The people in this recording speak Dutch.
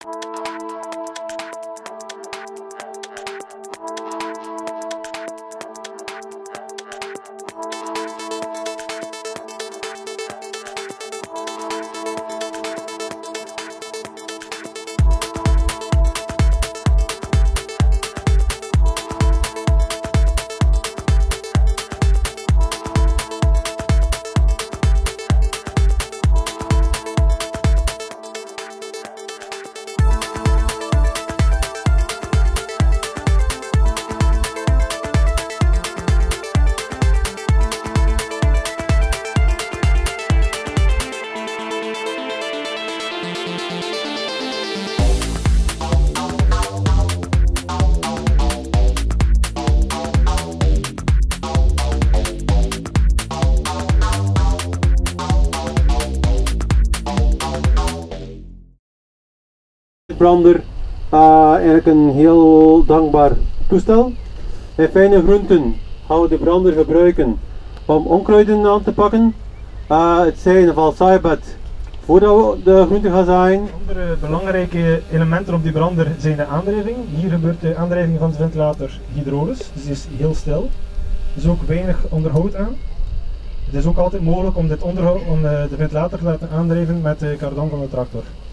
Brander, eigenlijk een heel dankbaar toestel. Bij fijne groenten gaan we de brander gebruiken om onkruiden aan te pakken. Het zijn een valsaaibed voordat we de groenten gaan zaaien. Andere belangrijke elementen op die brander zijn de aandrijving. Hier gebeurt de aandrijving van de ventilator hydraulisch, dus die is heel stil. Er is ook weinig onderhoud aan. Het is ook altijd mogelijk om de ventilator te laten aandrijven met de kardan van de tractor.